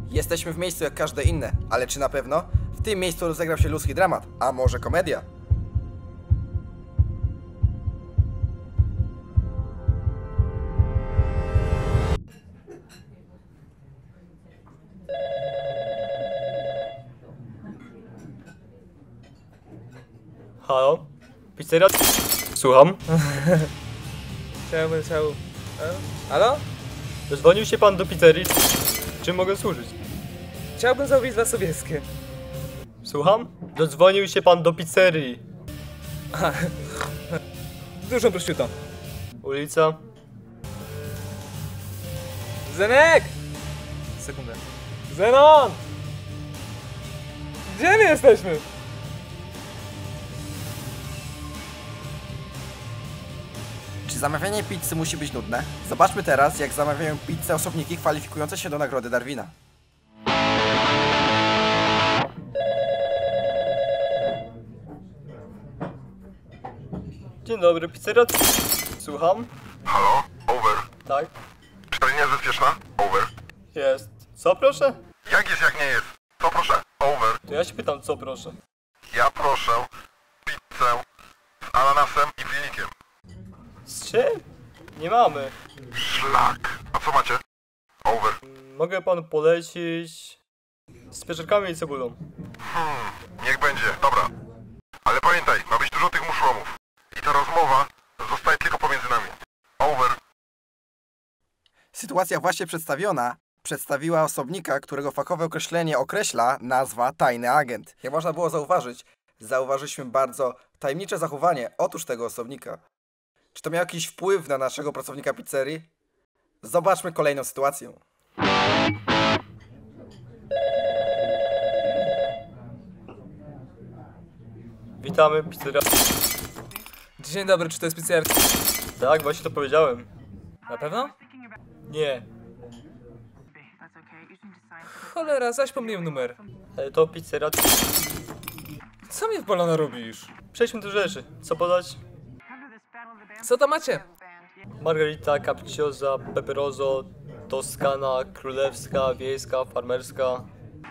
Jesteśmy w miejscu jak każde inne, ale czy na pewno? W tym miejscu rozegrał się ludzki dramat, a może komedia? Halo? Pizzeria? Słucham? Chciałbym. Halo? Dzwonił się pan do pizzerii? Czym mogę służyć? Chciałbym zamówić dwa sowieckie. Słucham? Dodzwonił się pan do pizzerii. Dużą prosciutto. Ulica? Zenek! Sekundę. Zenon! Gdzie my jesteśmy? Czy zamawianie pizzy musi być nudne? Zobaczmy teraz, jak zamawiają pizzę osobniki kwalifikujące się do nagrody Darwina. Dzień dobry, pizzeria? Słucham? Halo? Over. Tak? Czy to linia jest bezpieczna? Over. Jest. Co proszę? Jak jest, jak nie jest? Co proszę? Over. To ja się pytam, co proszę. Ja proszę pizzę z ananasem i filikiem. Z czym? Nie mamy. Szlak. A co macie? Over. Mogę panu polecić... z pieczarkami i cebulą. Niech będzie. Dobra. Ale pamiętaj, ma być dużo tych muszłomów. I ta rozmowa zostaje tylko pomiędzy nami. Over. Sytuacja właśnie przedstawiona przedstawiła osobnika, którego fachowe określenie określa nazwa tajny agent. Jak można było zauważyliśmy bardzo tajemnicze zachowanie otóż tego osobnika. Czy to miało jakiś wpływ na naszego pracownika pizzerii? Zobaczmy kolejną sytuację. Witamy, pizzeria. Dzień dobry, czy to jest pizzeria? Tak, właśnie to powiedziałem. Na pewno? Nie. Cholera, zaś pomyliłem numer. Ale to pizzeria. Co mnie w balona robisz? Przejdźmy do rzeczy. Co podać? Co tam macie? Margarita, cappucciosa, peperoso, toskana, królewska, wiejska, farmerska.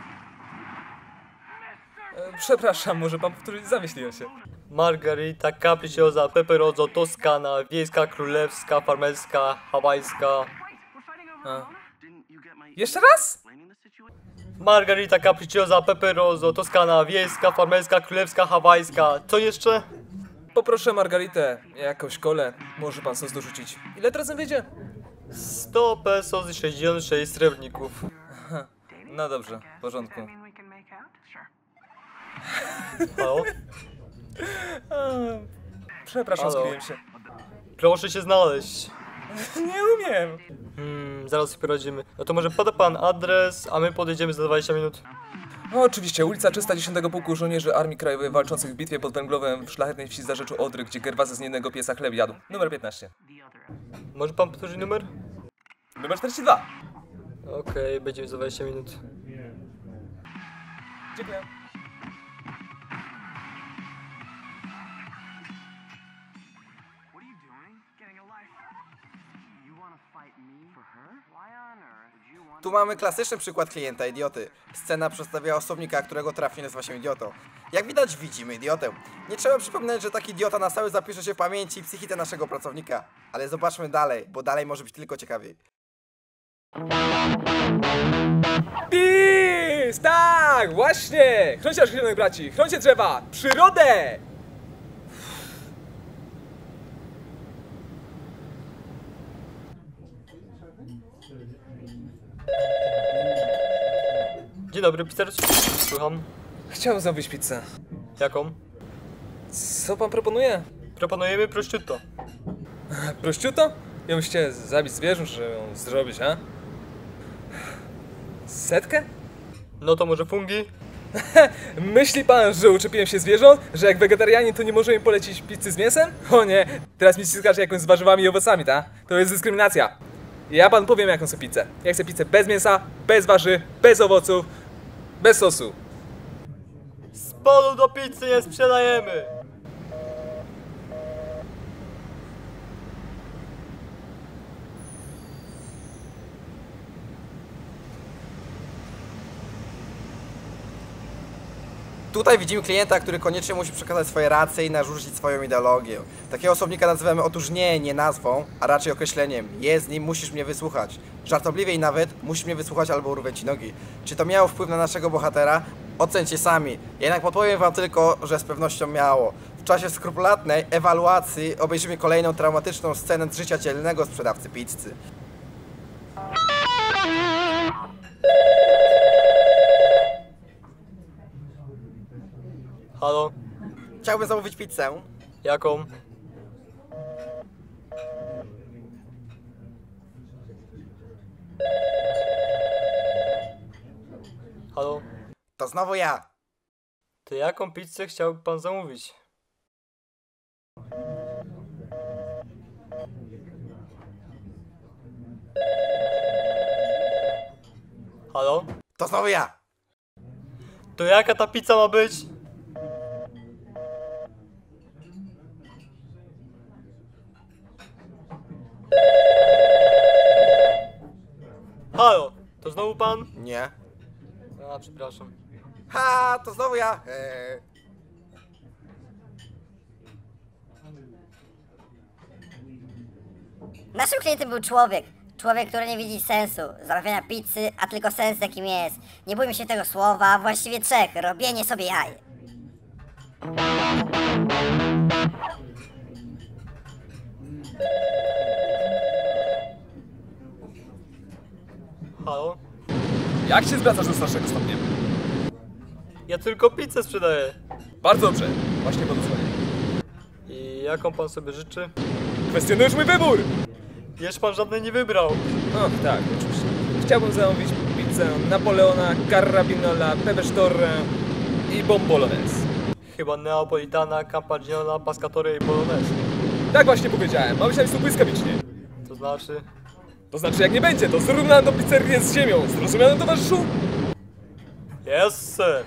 Przepraszam, może pan powtórzyć? Zamyśliłem się. Margarita, cappucciosa, peperoso, toskana, wiejska, królewska, farmerska, hawajska. Jeszcze raz? Margarita, cappucciosa, peperoso, toskana, wiejska, farmerska, królewska, hawajska. Co jeszcze? Poproszę margaritę, jakąś kolę. Może pan sos dorzucić. Ile to razem wyjdzie? 100 pesos i 66 srebrników. No dobrze, w porządku. Halo? Przepraszam, Halo? zgubiłem się. Proszę się znaleźć. Nie umiem. Zaraz sobie poradzimy. No to może poda pan adres, a my podejdziemy za 20 minut. No, oczywiście, ulica 310 Pułku Żołnierzy Armii Krajowej walczących w bitwie pod Węglowem w szlachetnej wsi Zarzeczu Odry, gdzie Gerwazy z niejednego piesa chleb jadł. Numer 15. Może pan powtórzyć numer? Numer 42. Okej, będziemy za 20 minut. Dziękuję. Tu mamy klasyczny przykład klienta idioty. Scena przedstawia osobnika, którego trafnie nazywa się idiotą. Jak widać, widzimy idiotę. Nie trzeba przypominać, że taki idiota na stałe zapisze się w pamięci i psychice naszego pracownika. Ale zobaczmy dalej, bo dalej może być tylko ciekawiej. PiS! Tak, właśnie! Chrońcie naszych zielonych braci, chrońcie drzewa, przyrodę! Dzień dobry, pizzeria. Słucham. Chciałbym zamówić pizzę. Jaką? Co pan proponuje? Proponujemy prosciutto. Prosciutto? Ja bym chciał zabić zwierząt, żeby ją zrobić, a? Setkę? No to może fungi? Myśli pan, że uczepiłem się zwierząt? Że jak wegetarianin to nie możemy polecić pizzy z mięsem? O nie, teraz mi ściskacie jakąś z warzywami i owocami, ta? To jest dyskryminacja. Ja pan powiem jaką chcę pizzę. Ja chcę pizzę bez mięsa, bez warzyw, bez owoców, bez sosu. Spodu do pizzy nie sprzedajemy! Tutaj widzimy klienta, który koniecznie musi przekazać swoje racje i narzucić swoją ideologię. Takiego osobnika nazywamy otóż nie nazwą, a raczej określeniem. Jest z nim, musisz mnie wysłuchać. Żartobliwiej nawet, musisz mnie wysłuchać albo urwę ci nogi. Czy to miało wpływ na naszego bohatera? Ocencie sami. Jednak podpowiem wam tylko, że z pewnością miało. W czasie skrupulatnej ewaluacji obejrzymy kolejną traumatyczną scenę z życia dzielnego sprzedawcy pizzy. Halo? Chciałbym zamówić pizzę. Jaką? Halo? To znowu ja. To jaką pizzę chciałby pan zamówić? Halo? To znowu ja. To jaka ta pizza ma być? Halo? To znowu pan? Nie. A, przepraszam. Ha, to znowu ja. Naszym klientem był człowiek. Człowiek, który nie widzi sensu zamawiania pizzy, a tylko sens jakim jest. Nie bójmy się tego słowa, a właściwie trzech. Robienie sobie jaj. Halo? Jak się zwracasz do starszego stopnia? Ja tylko pizzę sprzedaję. Bardzo dobrze, właśnie podosłanie. I jaką pan sobie życzy? Kwestionujesz mój wybór! Jeszcze pan żadnej nie wybrał. O, tak, oczywiście. Chciałbym zamówić pizzę Napoleona, Carabinola, Pepesztorre i Bombolones. Chyba Neapolitana, Campagnola, Pascatore i Bolognese. Tak właśnie powiedziałem, ma być na miejscu błyskawicznie. To znaczy... To znaczy, jak nie będzie, to zrównam tą pizzerię z ziemią. Zrozumiano, towarzyszu? Yes, sir.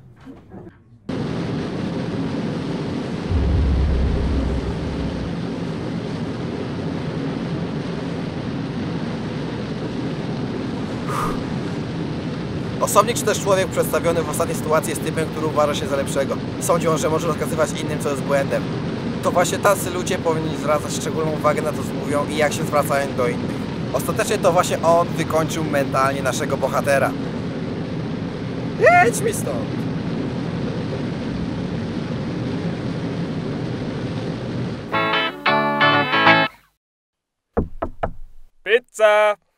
Osobnik czy też człowiek przedstawiony w ostatniej sytuacji jest typem, który uważa się za lepszego. Sądzi on, że może rozkazywać innym, co jest błędem. To właśnie tacy ludzie powinni zwracać szczególną uwagę na to, co mówią i jak się zwracają do innych. Ostatecznie to właśnie on wykończył mentalnie naszego bohatera. Jedź mi stąd! Pizza!